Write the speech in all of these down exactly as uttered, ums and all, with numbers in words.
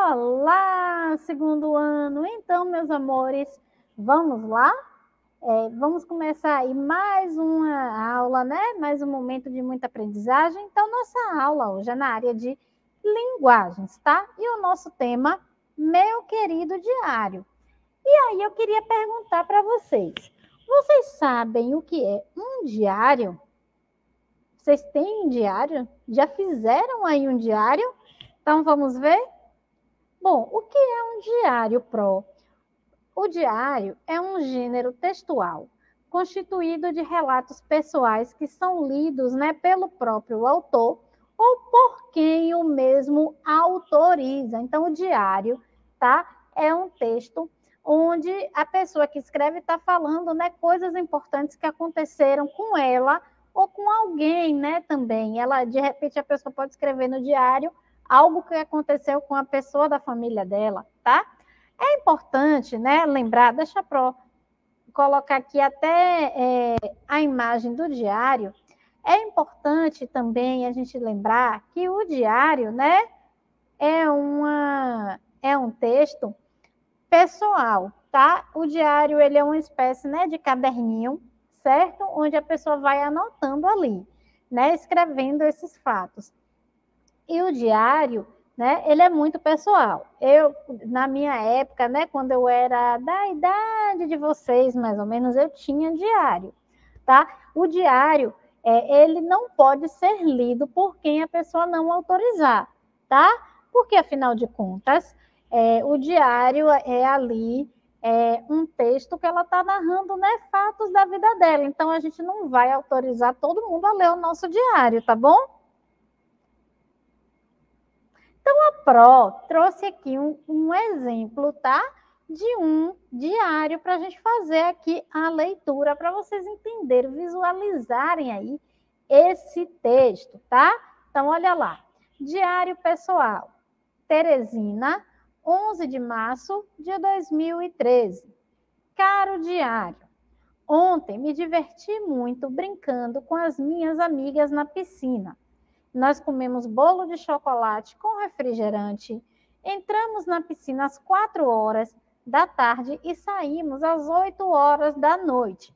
Olá, segundo ano. Então, meus amores, vamos lá? É, vamos começar aí mais uma aula, né? Mais um momento de muita aprendizagem. Então, nossa aula hoje é na área de linguagens, tá? E o nosso tema, meu querido diário. E aí eu queria perguntar para vocês, vocês sabem o que é um diário? Vocês têm um diário? Já fizeram aí um diário? Então, vamos ver? Bom, o que é um diário pro? O diário é um gênero textual constituído de relatos pessoais que são lidos, né, pelo próprio autor ou por quem o mesmo autoriza. Então, o diário, tá? É um texto onde a pessoa que escreve está falando, né, coisas importantes que aconteceram com ela ou com alguém, né, também. Ela, de repente, a pessoa pode escrever no diário algo que aconteceu com a pessoa da família dela, tá? É importante, né, lembrar, deixa eu colocar aqui até é, a imagem do diário. É importante também a gente lembrar que o diário, né, é, uma, é um texto pessoal, tá? O diário, ele é uma espécie, né, de caderninho, certo? Onde a pessoa vai anotando ali, né, escrevendo esses fatos. E o diário, né, ele é muito pessoal. Eu, na minha época, né, quando eu era da idade de vocês, mais ou menos, eu tinha diário, tá? O diário, é, ele não pode ser lido por quem a pessoa não autorizar, tá? Porque, afinal de contas, é, o diário é ali é, um texto que ela está narrando, né, fatos da vida dela. Então, a gente não vai autorizar todo mundo a ler o nosso diário, tá bom? Então, a Pro trouxe aqui um, um exemplo, tá? De um diário para a gente fazer aqui a leitura, para vocês entenderem, visualizarem aí esse texto, tá? Então, olha lá. Diário pessoal. Teresina, onze de março de dois mil e treze. Caro diário. Ontem me diverti muito brincando com as minhas amigas na piscina. Nós comemos bolo de chocolate com refrigerante, entramos na piscina às quatro horas da tarde e saímos às oito horas da noite.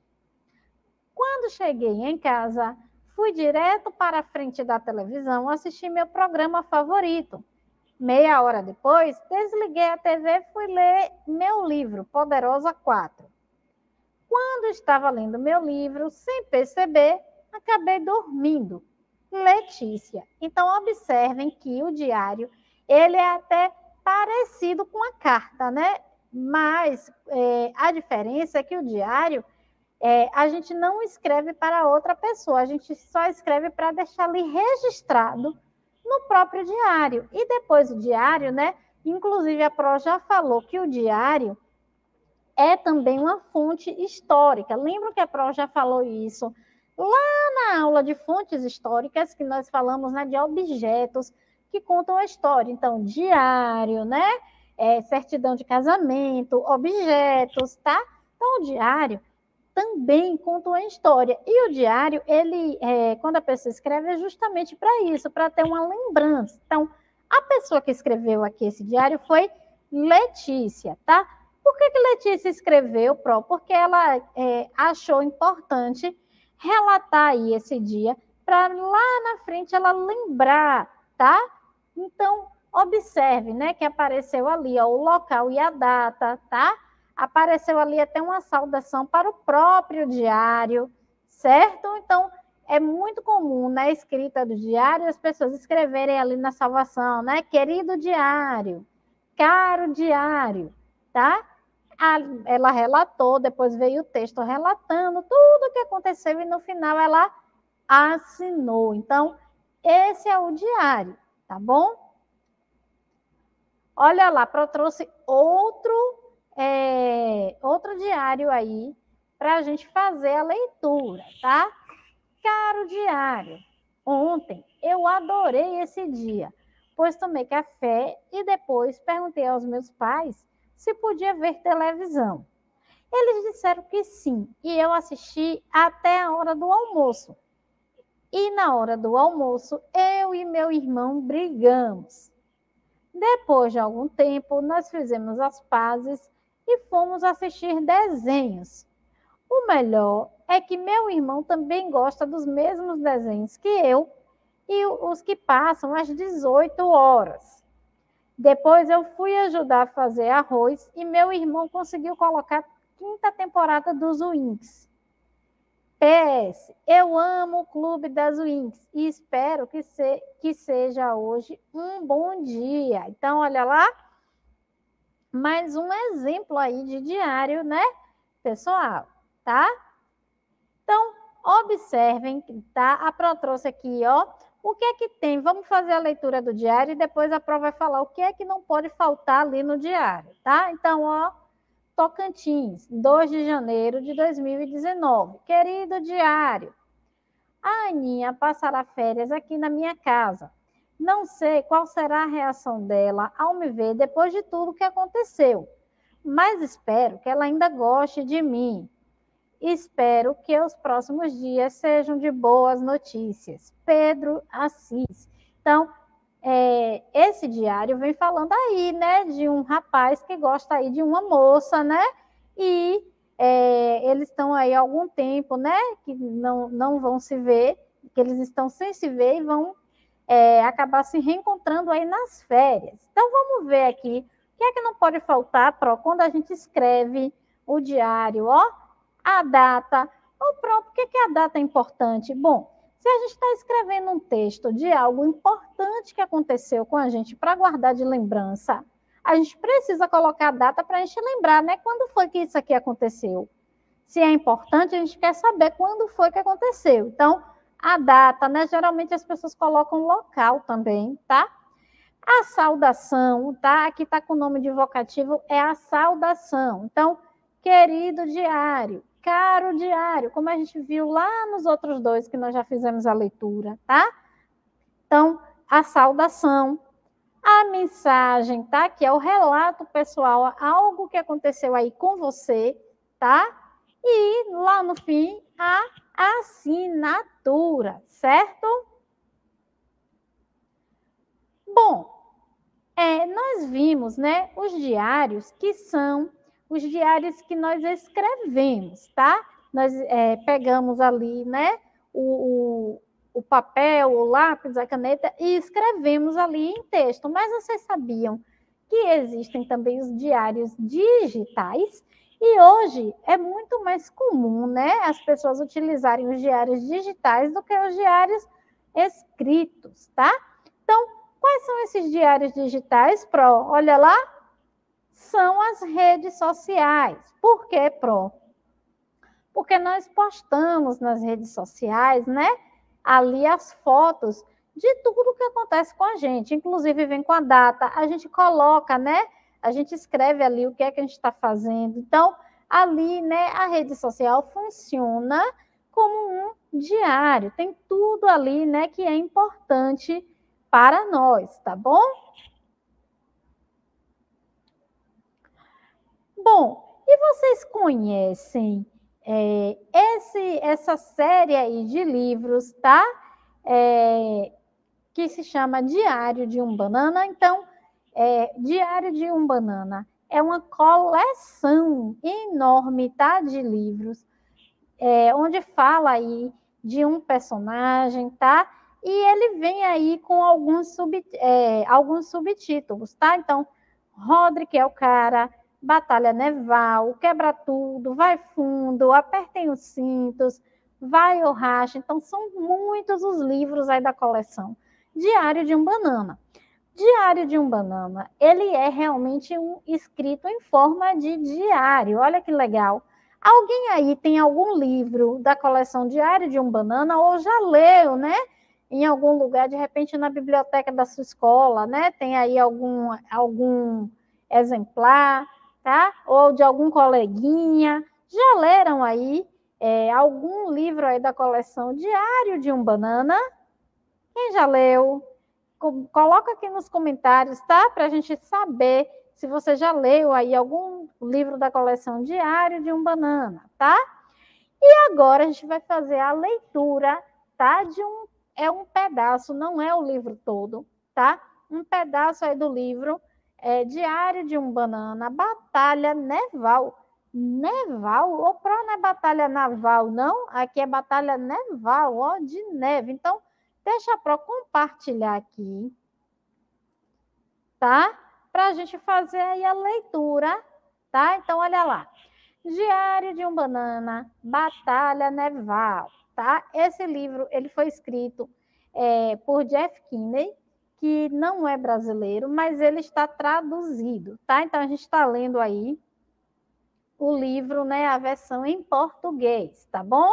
Quando cheguei em casa, fui direto para a frente da televisão assistir meu programa favorito. Meia hora depois, desliguei a T V e fui ler meu livro, Poderosa quatro. Quando estava lendo meu livro, sem perceber, acabei dormindo. Letícia. Então, observem que o diário, ele é até parecido com a carta, né? Mas é, a diferença é que o diário, é, a gente não escreve para outra pessoa, a gente só escreve para deixar ali registrado no próprio diário. E depois o diário, né? Inclusive, a Pro já falou que o diário é também uma fonte histórica. Lembra que a Pro já falou isso lá na aula de fontes históricas, que nós falamos, né, de objetos que contam a história. Então, diário, né, é, certidão de casamento, objetos, tá? Então, o diário também conta uma história. E o diário, ele, é, quando a pessoa escreve, é justamente para isso, para ter uma lembrança. Então, a pessoa que escreveu aqui esse diário foi Letícia, tá? Por que que Letícia escreveu, Pro? Porque ela é, achou importante relatar aí esse dia para lá na frente ela lembrar, tá? Então, observe, né, que apareceu ali, ó, o local e a data, tá? Apareceu ali até uma saudação para o próprio diário, certo? Então, é muito comum na escrita do diário as pessoas escreverem ali na salvação, né? Querido diário, caro diário, tá? Ela relatou, depois veio o texto relatando tudo o que aconteceu e no final ela assinou. Então, esse é o diário, tá bom? Olha lá, eu trouxe outro, é, outro diário aí para a gente fazer a leitura, tá? Caro diário, ontem eu adorei esse dia, pois tomei café e depois perguntei aos meus pais se podia ver televisão. Eles disseram que sim, e eu assisti até a hora do almoço. E na hora do almoço, eu e meu irmão brigamos. Depois de algum tempo, nós fizemos as pazes e fomos assistir desenhos. O melhor é que meu irmão também gosta dos mesmos desenhos que eu e os que passam às dezoito horas. Depois eu fui ajudar a fazer arroz e meu irmão conseguiu colocar a quinta temporada dos Winx. P S. Eu amo o Clube das Winx e espero que, se, que seja hoje um bom dia. Então, olha lá, mais um exemplo aí de diário, né, pessoal, tá? Então, observem, tá? A Pro trouxe aqui, ó, o que é que tem? Vamos fazer a leitura do diário e depois a Pro vai falar o que é que não pode faltar ali no diário, tá? Então, ó, Tocantins, dois de janeiro de dois mil e dezenove. Querido diário, a Aninha passará férias aqui na minha casa. Não sei qual será a reação dela ao me ver depois de tudo que aconteceu, mas espero que ela ainda goste de mim. Espero que os próximos dias sejam de boas notícias. Pedro Assis. Então, é, esse diário vem falando aí, né, de um rapaz que gosta aí de uma moça, né, e é, eles estão aí há algum tempo, né, que não, não vão se ver, que eles estão sem se ver e vão é, acabar se reencontrando aí nas férias. Então, vamos ver aqui, o que é que não pode faltar, Pro, quando a gente escreve o diário, ó, a data. Ô, Pro, por que, que a data é importante? Bom, se a gente está escrevendo um texto de algo importante que aconteceu com a gente para guardar de lembrança, a gente precisa colocar a data para a gente lembrar, né? Quando foi que isso aqui aconteceu? Se é importante, a gente quer saber quando foi que aconteceu. Então, a data, né? Geralmente as pessoas colocam local também, tá? A saudação, tá? Aqui está com o nome de vocativo, é a saudação. Então, querido diário, caro diário, como a gente viu lá nos outros dois que nós já fizemos a leitura, tá? Então, a saudação, a mensagem, tá? Que é o relato pessoal, algo que aconteceu aí com você, tá? E lá no fim, a assinatura, certo? Bom, é, nós vimos, né, os diários que são os diários que nós escrevemos, tá? Nós é, pegamos ali, né, o, o, o papel, o lápis, a caneta e escrevemos ali em texto. Mas vocês sabiam que existem também os diários digitais? E hoje é muito mais comum, né, as pessoas utilizarem os diários digitais do que os diários escritos, tá? Então, quais são esses diários digitais, Pro? Olha lá. São as redes sociais. Por que, Pro? Porque nós postamos nas redes sociais, né? Ali as fotos de tudo que acontece com a gente. Inclusive, vem com a data. A gente coloca, né? A gente escreve ali o que é que a gente está fazendo. Então, ali, né? A rede social funciona como um diário. Tem tudo ali, né? Que é importante para nós, tá bom? Bom, e vocês conhecem é, esse, essa série aí de livros, tá? É, que se chama Diário de um Banana. Então, é, Diário de um Banana é uma coleção enorme, tá? De livros, é, onde fala aí de um personagem, tá? E ele vem aí com alguns, sub, é, alguns subtítulos, tá? Então, Roderick é o cara, Batalha Naval, Quebra Tudo, Vai Fundo, Apertem os Cintos, Vai ou Racha. Então, são muitos os livros aí da coleção. Diário de um Banana. Diário de um Banana, ele é realmente um escrito em forma de diário. Olha que legal. Alguém aí tem algum livro da coleção Diário de um Banana ou já leu, né? Em algum lugar, de repente na biblioteca da sua escola, né? Tem aí algum, algum exemplar, tá? Ou de algum coleguinha. Já leram aí é, algum livro aí da coleção Diário de um Banana? Quem já leu? Coloca aqui nos comentários, tá? Para a gente saber se você já leu aí algum livro da coleção Diário de um Banana, tá? E agora a gente vai fazer a leitura, tá? De um, é um pedaço, não é o livro todo, tá? um pedaço aí do livro é, Diário de um Banana, Batalha Neval. Neval? O Pro não é batalha naval, não? Aqui é batalha neval, ó, de neve. Então, deixa a Pro compartilhar aqui, tá? Para a gente fazer aí a leitura, tá? Então, olha lá. Diário de um Banana, Batalha Neval, tá? Esse livro, ele foi escrito é, por Jeff Kinney, que não é brasileiro, mas ele está traduzido, tá? Então, a gente está lendo aí o livro, né, a versão em português, tá bom?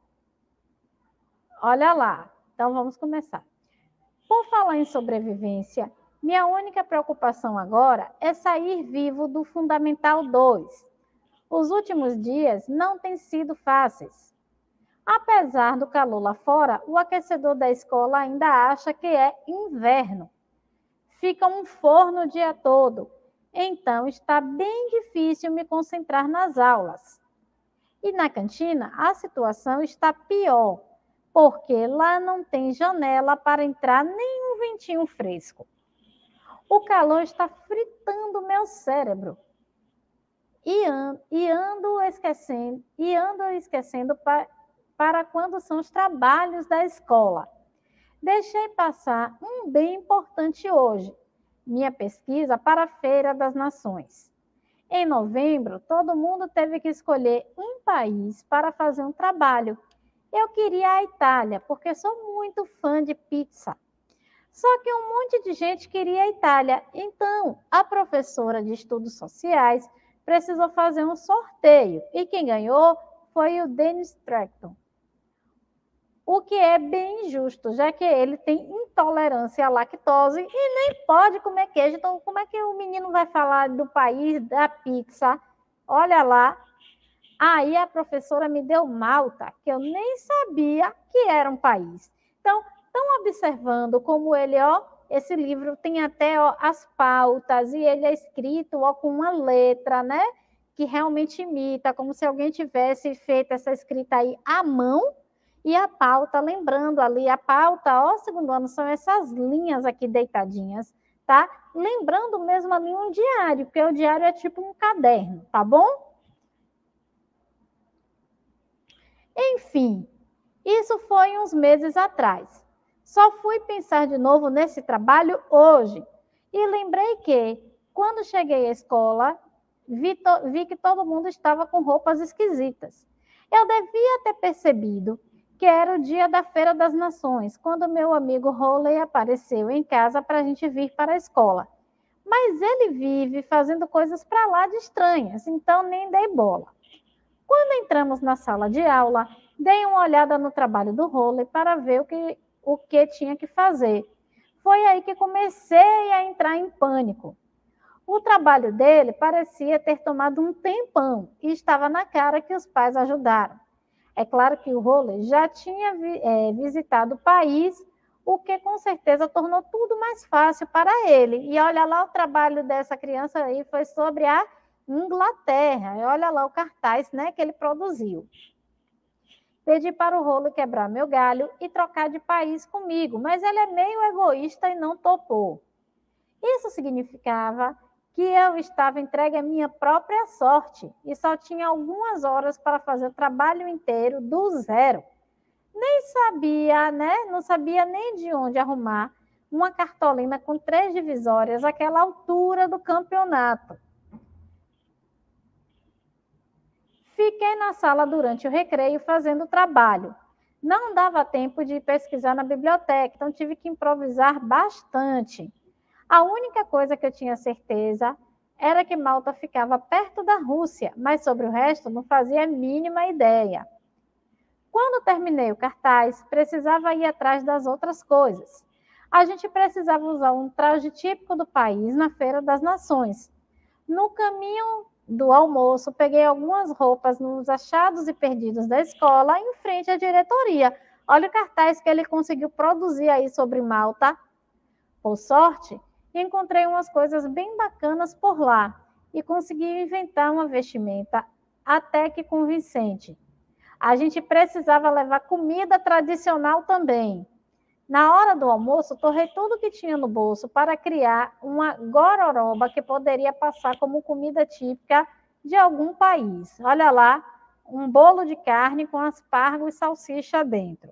Olha lá. Então, vamos começar. Por falar em sobrevivência, minha única preocupação agora é sair vivo do Fundamental dois. Os últimos dias não têm sido fáceis. Apesar do calor lá fora, o aquecedor da escola ainda acha que é inverno. Fica um forno o dia todo, então está bem difícil me concentrar nas aulas. E na cantina, a situação está pior, porque lá não tem janela para entrar nem um ventinho fresco. O calor está fritando meu cérebro. E ando, e ando esquecendo, e ando esquecendo pa, para quando são os trabalhos da escola. Deixei passar um bem importante hoje, minha pesquisa para a Feira das Nações. Em novembro, todo mundo teve que escolher um país para fazer um trabalho. Eu queria a Itália, porque sou muito fã de pizza. Só que um monte de gente queria a Itália. Então, a professora de estudos sociais precisou fazer um sorteio. E quem ganhou foi o Dennis Tracton. O que é bem injusto, já que ele tem intolerância à lactose e nem pode comer queijo. Então, como é que o menino vai falar do país da pizza? Olha lá. Aí a professora me deu Malta, que eu nem sabia que era um país. Então, estão observando como ele, ó, esse livro tem até ó, as pautas, e ele é escrito ó, com uma letra, né? Que realmente imita, como se alguém tivesse feito essa escrita aí à mão, e a pauta, lembrando ali, a pauta, ó, segundo ano, são essas linhas aqui deitadinhas, tá? Lembrando mesmo ali um diário, porque o diário é tipo um caderno, tá bom? Enfim, isso foi uns meses atrás. Só fui pensar de novo nesse trabalho hoje. E lembrei que, quando cheguei à escola, vi, to- vi que todo mundo estava com roupas esquisitas. Eu devia ter percebido que era o dia da Feira das Nações, quando meu amigo Rowley apareceu em casa para a gente vir para a escola. Mas ele vive fazendo coisas para lá de estranhas, então nem dei bola. Quando entramos na sala de aula, dei uma olhada no trabalho do Rowley para ver o que, o que tinha que fazer. Foi aí que comecei a entrar em pânico. O trabalho dele parecia ter tomado um tempão e estava na cara que os pais ajudaram. É claro que o Rowley já tinha vi, é, visitado o país, o que com certeza tornou tudo mais fácil para ele. E olha lá, o trabalho dessa criança aí foi sobre a Inglaterra. E olha lá o cartaz, né, que ele produziu. Pedi para o Rowley quebrar meu galho e trocar de país comigo, mas ele é meio egoísta e não topou. Isso significava que eu estava entregue à minha própria sorte e só tinha algumas horas para fazer o trabalho inteiro do zero. Nem sabia, né? Não sabia nem de onde arrumar uma cartolina com três divisórias àquela altura do campeonato. Fiquei na sala durante o recreio fazendo o trabalho. Não dava tempo de pesquisar na biblioteca, então tive que improvisar bastante. A única coisa que eu tinha certeza era que Malta ficava perto da Rússia, mas sobre o resto não fazia a mínima ideia. Quando terminei o cartaz, precisava ir atrás das outras coisas. A gente precisava usar um traje típico do país na Feira das Nações. No caminho do almoço, peguei algumas roupas nos achados e perdidos da escola, em frente à diretoria. Olha o cartaz que ele conseguiu produzir aí sobre Malta. Por sorte, encontrei umas coisas bem bacanas por lá e consegui inventar uma vestimenta até que convincente. A gente precisava levar comida tradicional também. Na hora do almoço, torrei tudo que tinha no bolso para criar uma gororoba que poderia passar como comida típica de algum país. Olha lá, um bolo de carne com aspargo e salsicha dentro.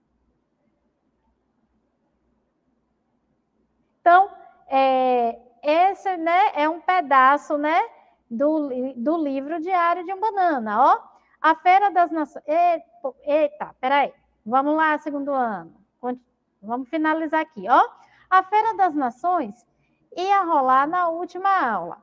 Então, é, esse, né, é um pedaço, né, do, do livro Diário de um Banana, ó. A Feira das Nações... Eita, peraí. Vamos lá, segundo ano. Vamos finalizar aqui, ó. A Feira das Nações ia rolar na última aula.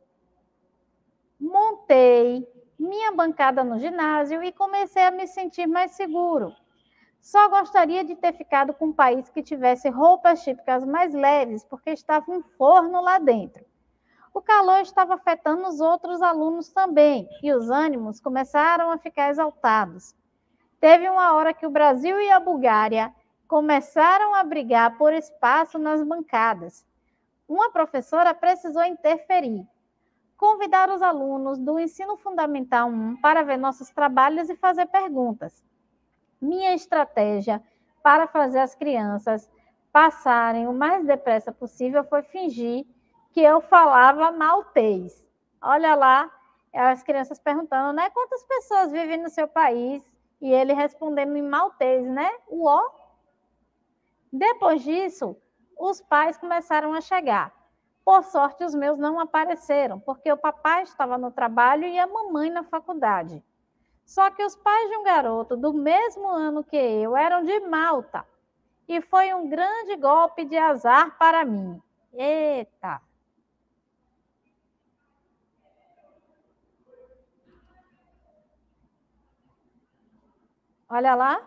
Montei minha bancada no ginásio e comecei a me sentir mais seguro. Só gostaria de ter ficado com um país que tivesse roupas típicas mais leves, porque estava um forno lá dentro. O calor estava afetando os outros alunos também, e os ânimos começaram a ficar exaltados. Teve uma hora que o Brasil e a Bulgária começaram a brigar por espaço nas bancadas. Uma professora precisou interferir, convidar os alunos do Ensino Fundamental um para ver nossos trabalhos e fazer perguntas. Minha estratégia para fazer as crianças passarem o mais depressa possível foi fingir que eu falava maltês. Olha lá, as crianças perguntando, né? Quantas pessoas vivem no seu país? E ele respondendo em maltês, né? O ó. Depois disso, os pais começaram a chegar. Por sorte, os meus não apareceram, porque o papai estava no trabalho e a mamãe na faculdade. Só que os pais de um garoto do mesmo ano que eu eram de Malta. E foi um grande golpe de azar para mim. Eita! Olha lá.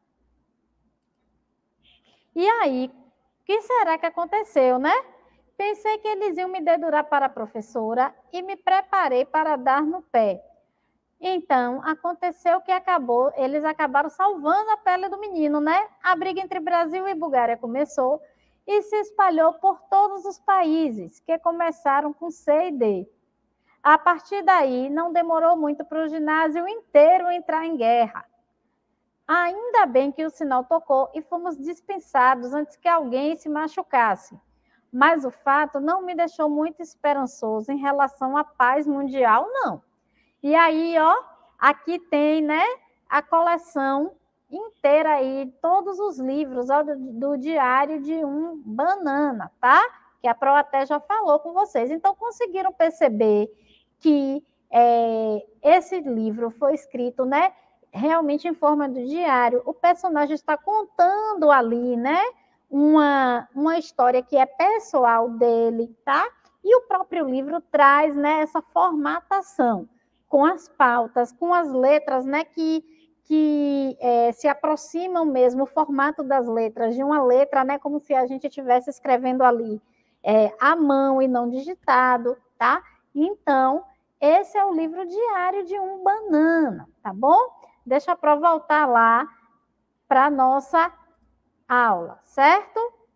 E aí, o que será que aconteceu, né? Pensei que eles iam me dedurar para a professora e me preparei para dar no pé. Então, aconteceu que acabou, eles acabaram salvando a pele do menino, né? A briga entre Brasil e Bulgária começou e se espalhou por todos os países, que começaram com C e D. A partir daí, não demorou muito para o ginásio inteiro entrar em guerra. Ainda bem que o sinal tocou e fomos dispensados antes que alguém se machucasse. Mas o fato não me deixou muito esperançoso em relação à paz mundial, não. E aí, ó, aqui tem, né, a coleção inteira aí, todos os livros ó, do, do Diário de um Banana, tá? Que a Pro até já falou com vocês. Então, conseguiram perceber que é, esse livro foi escrito, né, realmente em forma de diário. O personagem está contando ali, né, uma, uma história que é pessoal dele, tá? E o próprio livro traz, né, essa formatação com as pautas, com as letras, né, que, que é, se aproximam mesmo, o formato das letras, de uma letra, né, como se a gente estivesse escrevendo ali é, à mão e não digitado, tá? Então, esse é o livro diário de um banana, tá bom? Deixa eu voltar lá para a nossa aula, certo?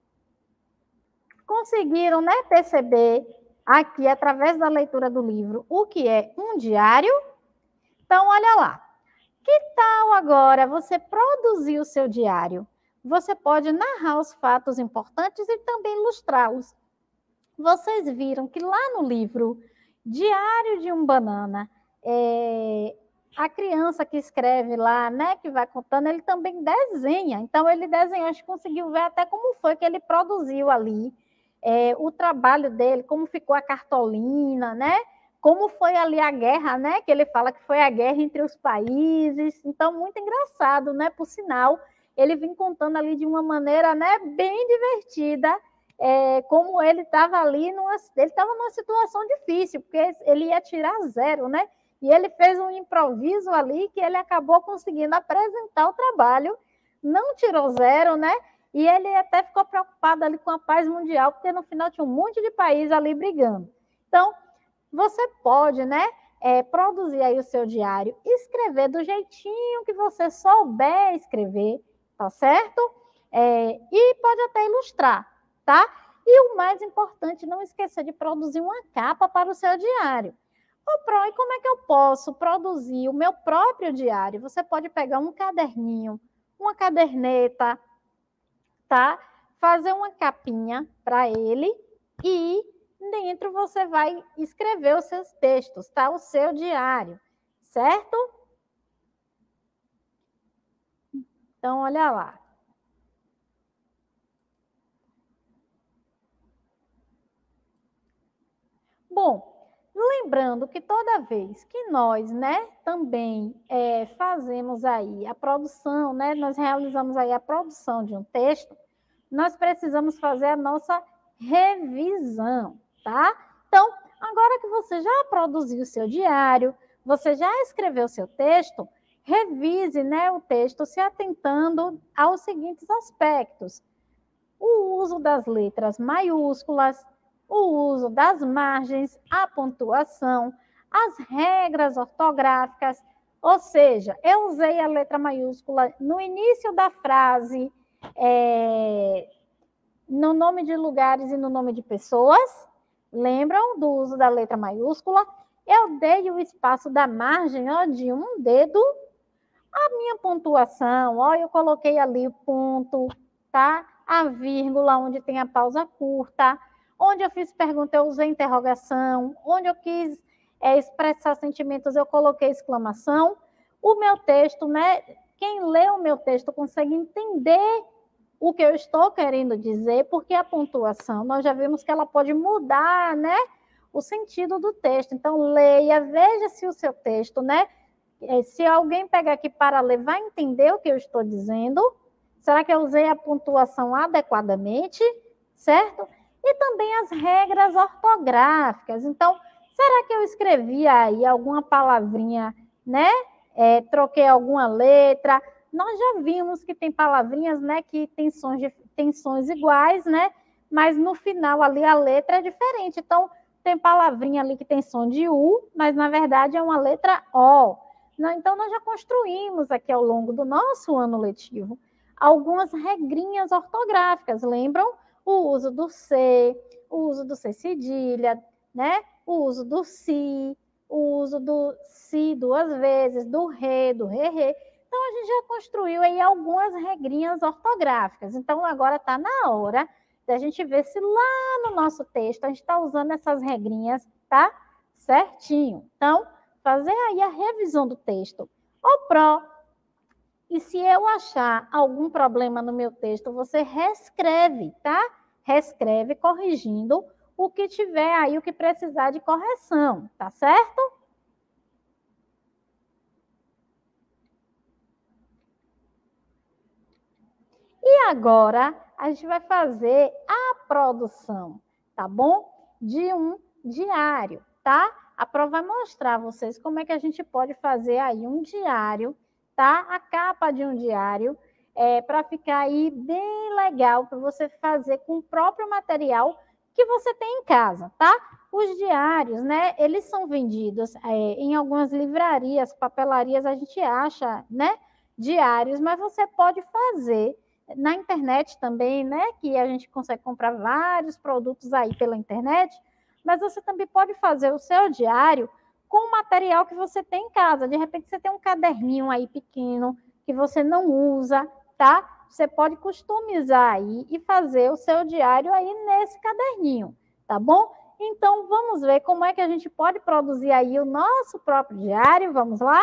Conseguiram, né, perceber aqui, através da leitura do livro, o que é um diário? Então, olha lá. Que tal agora você produzir o seu diário? Você pode narrar os fatos importantes e também ilustrá-los. Vocês viram que lá no livro Diário de um Banana, é, a criança que escreve lá, né, que vai contando, ele também desenha. Então, ele desenhou, a gente conseguiu ver até como foi que ele produziu ali é, o trabalho dele, como ficou a cartolina, né? Como foi ali a guerra, né? Que ele fala que foi a guerra entre os países. Então, muito engraçado, né? Por sinal, ele vem contando ali de uma maneira, né, bem divertida, é, como ele estava ali, numa, ele estava numa situação difícil, porque ele ia tirar zero, né? E ele fez um improviso ali que ele acabou conseguindo apresentar o trabalho, não tirou zero, né? E ele até ficou preocupado ali com a paz mundial, porque no final tinha um monte de país ali brigando. Então, você pode, né, é, produzir aí o seu diário, escrever do jeitinho que você souber escrever, tá certo? É, e pode até ilustrar, tá? E o mais importante, não esquecer de produzir uma capa para o seu diário. Ô, Pro, e como é que eu posso produzir o meu próprio diário? Você pode pegar um caderninho, uma caderneta, tá? Fazer uma capinha para ele e dentro você vai escrever os seus textos, tá? O seu diário, certo? Então, olha lá. Bom, lembrando que toda vez que nós, né, também é, fazemos aí a produção, né, nós realizamos aí a produção de um texto, nós precisamos fazer a nossa revisão, tá? Então, agora que você já produziu o seu diário, você já escreveu o seu texto, revise, né, o texto se atentando aos seguintes aspectos: o uso das letras maiúsculas, o uso das margens, a pontuação, as regras ortográficas, ou seja, eu usei a letra maiúscula no início da frase, é, no nome de lugares e no nome de pessoas. Lembram do uso da letra maiúscula? Eu dei o espaço da margem, ó, de um dedo. A minha pontuação, ó, eu coloquei ali o ponto, tá? A vírgula, onde tem a pausa curta. Onde eu fiz pergunta, eu usei interrogação. Onde eu quis é, expressar sentimentos, eu coloquei exclamação. O meu texto, né? Quem lê o meu texto consegue entender o que eu estou querendo dizer, porque a pontuação, nós já vimos que ela pode mudar, né? O sentido do texto. Então, leia, veja se o seu texto, né? Se alguém pegar aqui para ler, vai entender o que eu estou dizendo? Será que eu usei a pontuação adequadamente? Certo? E também as regras ortográficas. Então, será que eu escrevi aí alguma palavrinha, né? É, troquei alguma letra? Nós já vimos que tem palavrinhas, né, que tem sons, de, tem sons iguais, né? Mas no final ali a letra é diferente. Então, tem palavrinha ali que tem som de U, mas na verdade é uma letra O. Então, nós já construímos aqui ao longo do nosso ano letivo algumas regrinhas ortográficas. Lembram? O uso do C, o uso do C cedilha, né? O uso do si, o uso do si duas vezes, do re, do re-re. Então, a gente já construiu aí algumas regrinhas ortográficas. Então, agora está na hora da gente ver se lá no nosso texto a gente está usando essas regrinhas, tá? Certinho. Então, fazer aí a revisão do texto. O pró. E se eu achar algum problema no meu texto, você reescreve, tá? Reescreve corrigindo o que tiver aí, o que precisar de correção, tá certo? E agora a gente vai fazer a produção, tá bom? De um diário, tá? A prova vai mostrar a vocês como é que a gente pode fazer aí um diário, tá? A capa de um diário, é, para ficar aí bem legal, para você fazer com o próprio material que você tem em casa, tá? Os diários, né, eles são vendidos é, em algumas livrarias, papelarias, a gente acha, né, diários, mas você pode fazer na internet também, né, que a gente consegue comprar vários produtos aí pela internet, mas você também pode fazer o seu diário com o material que você tem em casa. De repente, você tem um caderninho aí pequeno que você não usa, tá? Você pode customizar aí e fazer o seu diário aí nesse caderninho, tá bom? Então, vamos ver como é que a gente pode produzir aí o nosso próprio diário. Vamos lá?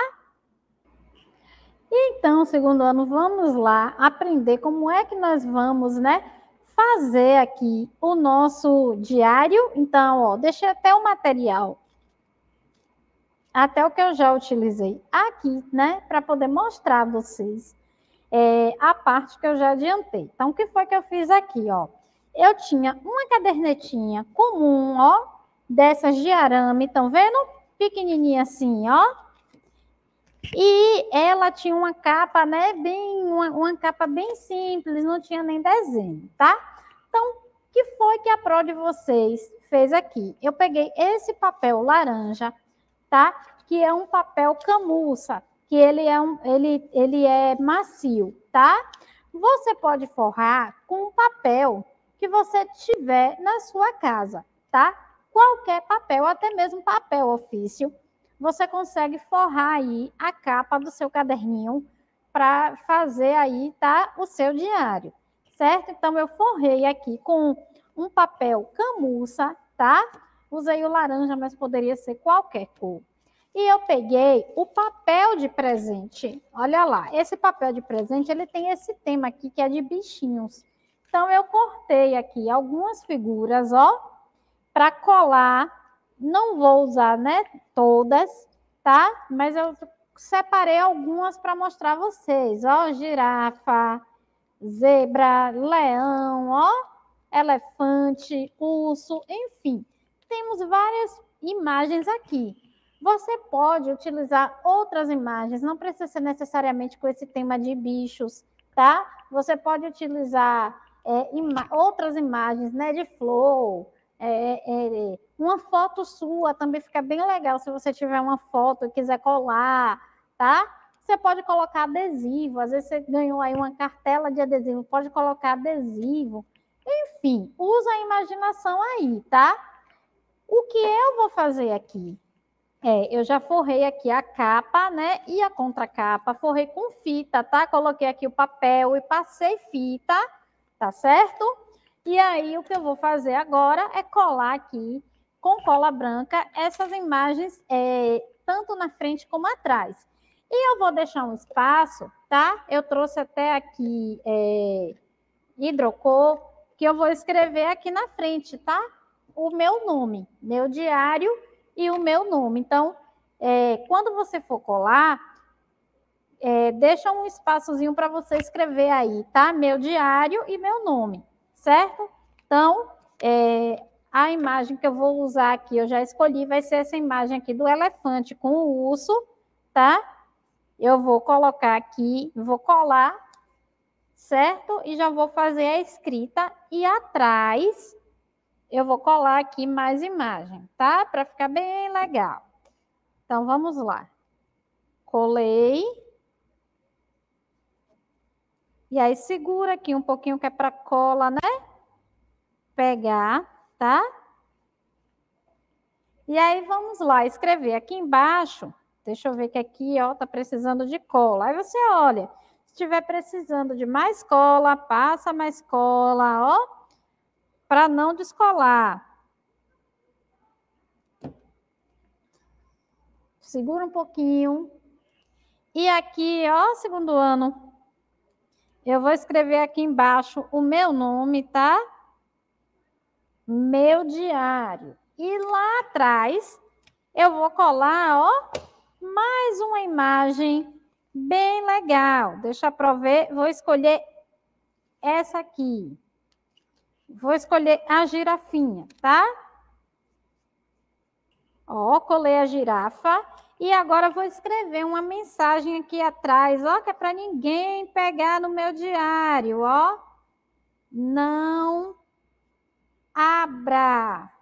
Então, segundo ano, vamos lá aprender como é que nós vamos, né, fazer aqui o nosso diário. Então, ó, deixei até o material, até o que eu já utilizei aqui, né, para poder mostrar a vocês é, a parte que eu já adiantei. Então, o que foi que eu fiz aqui, ó? Eu tinha uma cadernetinha comum, ó, dessas de arame, estão vendo? Pequenininha assim, ó. E ela tinha uma capa, né, bem, uma, uma capa bem simples, não tinha nem desenho, tá? Então, o que foi que a pró de vocês fez aqui? Eu peguei esse papel laranja, tá? Que é um papel camurça, que ele é, um, ele, ele é macio, tá? Você pode forrar com um papel que você tiver na sua casa, tá? Qualquer papel, até mesmo papel ofício, você consegue forrar aí a capa do seu caderninho para fazer aí, tá? O seu diário, certo? Então, eu forrei aqui com um papel camurça, tá? Usei o laranja, mas poderia ser qualquer cor. E eu peguei o papel de presente. Olha lá, esse papel de presente, ele tem esse tema aqui, que é de bichinhos. Então, eu cortei aqui algumas figuras, ó, para colar. Não vou usar, né, todas, tá? Mas eu separei algumas para mostrar a vocês, ó, girafa, zebra, leão, ó, elefante, urso, enfim. Temos várias imagens aqui. Você pode utilizar outras imagens, não precisa ser necessariamente com esse tema de bichos, tá? Você pode utilizar é, ima outras imagens, né, de flor, é, é, uma foto sua também fica bem legal se você tiver uma foto e quiser colar, tá? Você pode colocar adesivo, às vezes você ganhou aí uma cartela de adesivo, pode colocar adesivo. Enfim, usa a imaginação aí, tá? O que eu vou fazer aqui? É, eu já forrei aqui a capa, né, e a contracapa, forrei com fita, tá? Coloquei aqui o papel e passei fita, tá certo? E aí, o que eu vou fazer agora é colar aqui, com cola branca, essas imagens, é, tanto na frente como atrás. E eu vou deixar um espaço, tá? Eu trouxe até aqui é, hidrocor, que eu vou escrever aqui na frente, tá? O meu nome, meu diário e o meu nome. Então, é, quando você for colar, é, deixa um espaçozinho para você escrever aí, tá? Meu diário e meu nome, certo? Então, é, a imagem que eu vou usar aqui, eu já escolhi, vai ser essa imagem aqui do elefante com o urso, tá? Eu vou colocar aqui, vou colar, certo? E já vou fazer a escrita e atrás eu vou colar aqui mais imagem, tá? Para ficar bem legal. Então, vamos lá. Colei. E aí, segura aqui um pouquinho que é para cola, né? Pegar, tá? E aí, vamos lá, escrever aqui embaixo. Deixa eu ver que aqui, ó, tá precisando de cola. Aí você olha, se estiver precisando de mais cola, passa mais cola, ó, para não descolar. Segura um pouquinho. E aqui, ó, segundo ano, eu vou escrever aqui embaixo o meu nome, tá? Meu diário. E lá atrás, eu vou colar, ó, mais uma imagem bem legal. Deixa eu ver, vou escolher essa aqui. Vou escolher a girafinha, tá? Ó, colei a girafa. E agora vou escrever uma mensagem aqui atrás, ó, que é para ninguém pegar no meu diário, ó. Não abra.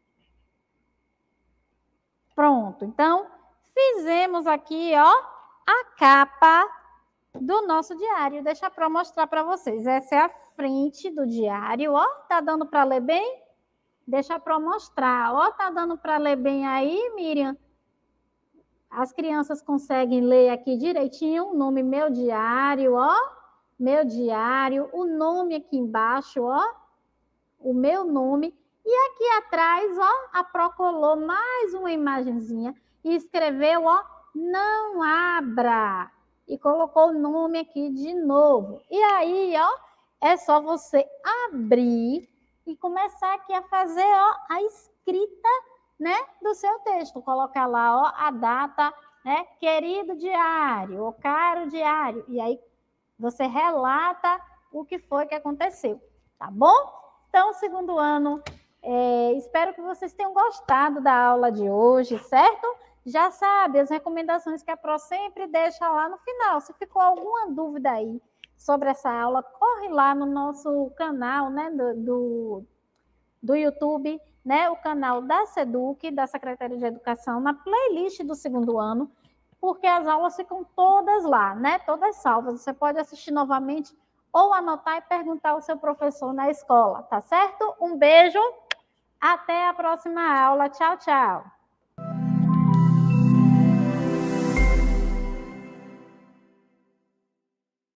Pronto. Então, fizemos aqui, ó, a capa do nosso diário. Deixa para mostrar para vocês. Essa é a frente do diário, ó. Tá dando para ler bem? Deixa para mostrar. Ó, tá dando para ler bem aí, Miriam? As crianças conseguem ler aqui direitinho o nome meu diário, ó. Meu diário, o nome aqui embaixo, ó. O meu nome. E aqui atrás, ó, a Pro colou mais uma imagenzinha e escreveu, ó, não abra. E colocou o nome aqui de novo. E aí, ó, é só você abrir e começar aqui a fazer, ó, a escrita, né, do seu texto. Colocar lá, ó, a data, né, querido diário, ou caro diário. E aí você relata o que foi que aconteceu, tá bom? Então, segundo ano, é, espero que vocês tenham gostado da aula de hoje, certo? Já sabe, as recomendações que a Pro sempre deixa lá no final. Se ficou alguma dúvida aí sobre essa aula, corre lá no nosso canal, né, do, do, do YouTube, né, o canal da SEDUC, da Secretaria de Educação, na playlist do segundo ano, porque as aulas ficam todas lá, né, todas salvas. Você pode assistir novamente ou anotar e perguntar ao seu professor na escola, tá certo? Um beijo, até a próxima aula. Tchau, tchau.